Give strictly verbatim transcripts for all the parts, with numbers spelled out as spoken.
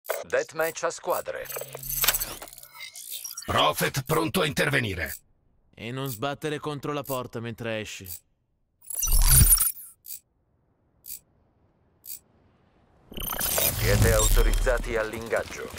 Deathmatch a squadre. Prophet pronto a intervenire. E non sbattere contro la porta mentre esci. Siete autorizzati all'ingaggio.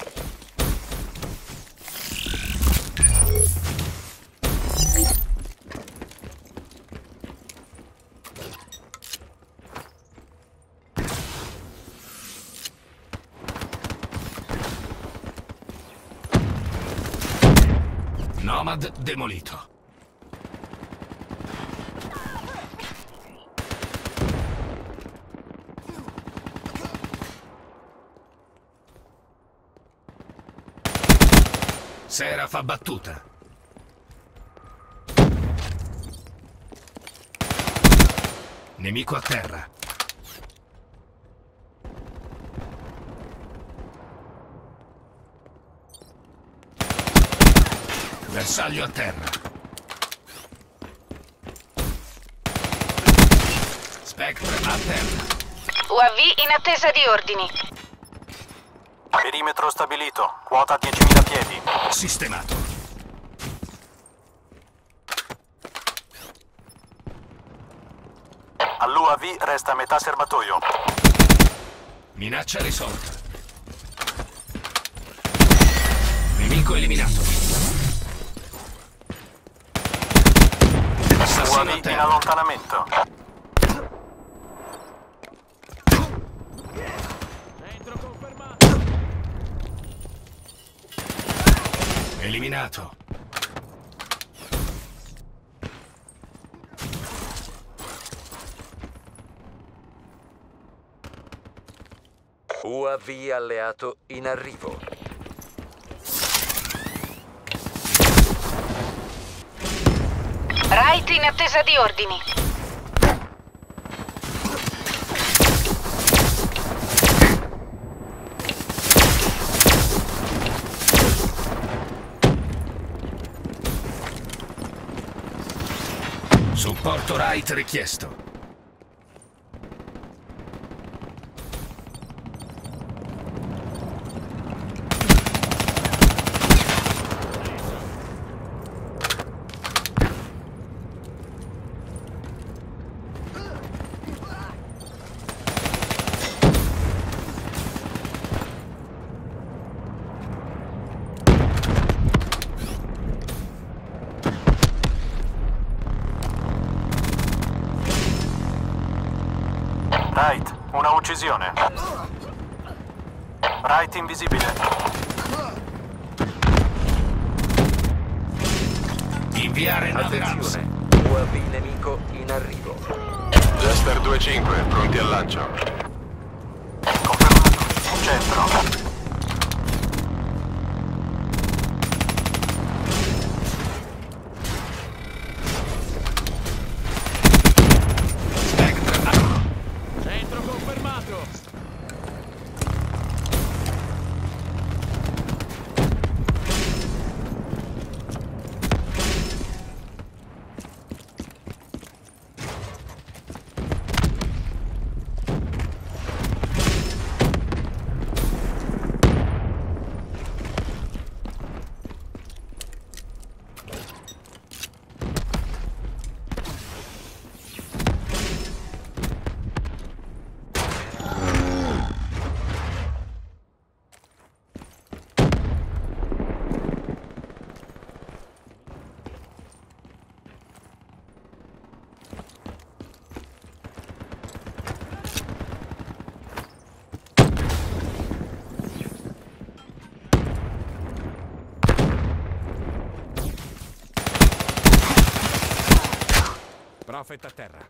Nomad demolito. Seraph abbattuta. Nemico a terra. Bersaglio a terra. Spectre a terra. U A V in attesa di ordini. Perimetro stabilito. Quota diecimila piedi. Sistemato. All'U A V resta metà serbatoio. Minaccia risolta. Nemico eliminato. U A Assassino V a in terra. allontanamento. Centro confermato. Eliminato. U A V alleato in arrivo. Wright in attesa di ordini. Supporto Wright richiesto. Wright, una uccisione. Wright invisibile. Inviare nave Rams. Attenzione, U A V nemico in arrivo. Jester due cinque, pronti al lancio. Confermato. Centro. Centro confermato. Prophet a terra.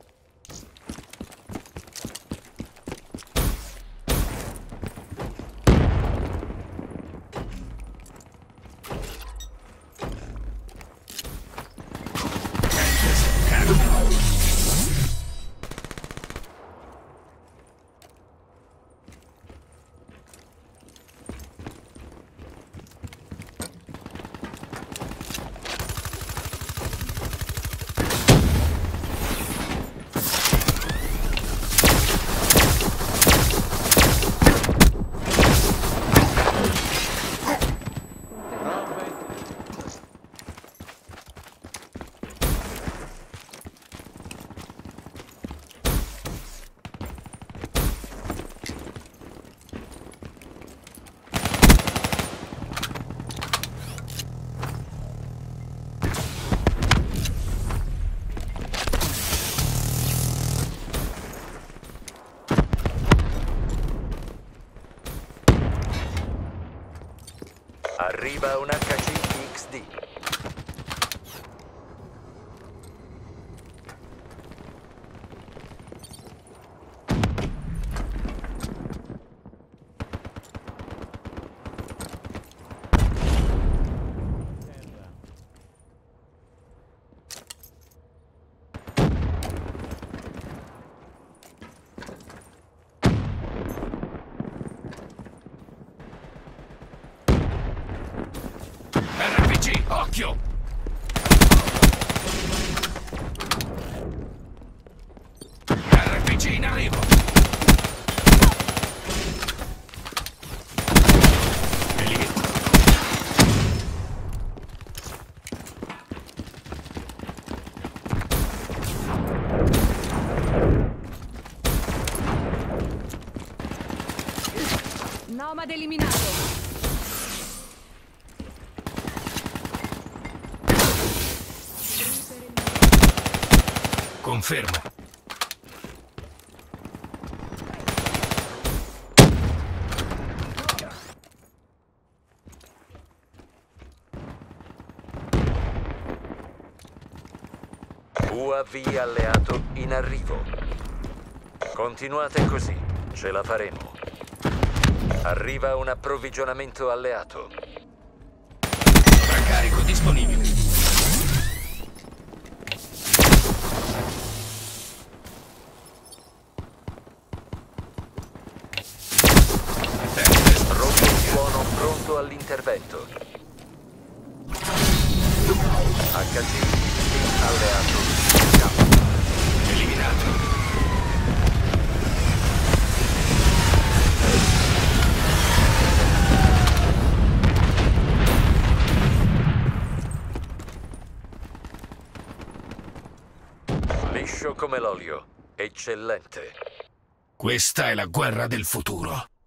Arriva un H C X D. R P G, occhio! R P G in arrivo! Elimina. Nomad eliminato. Confermo. U A V alleato in arrivo. Continuate così, ce la faremo. Arriva un approvvigionamento alleato. Carico disponibile. Pronto suono, pronto all'intervento. H C alleato. Eliminato. Liscio come l'olio. Eccellente. Questa è la guerra del futuro.